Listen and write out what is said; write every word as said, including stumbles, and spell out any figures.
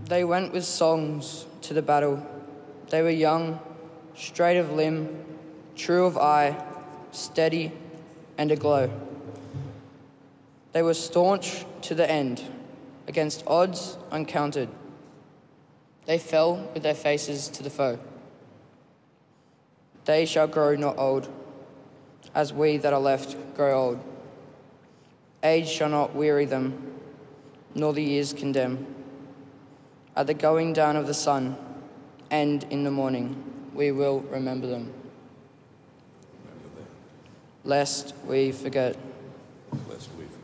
They went with songs to the battle. They were young, straight of limb, true of eye, steady and aglow. They were staunch to the end, against odds uncounted. They fell with their faces to the foe. They shall grow not old, as we that are left grow old. Age shall not weary them, nor the years condemn. At the going down of the sun, and in the morning, we will remember them. Remember them. Lest we forget. Lest we forget.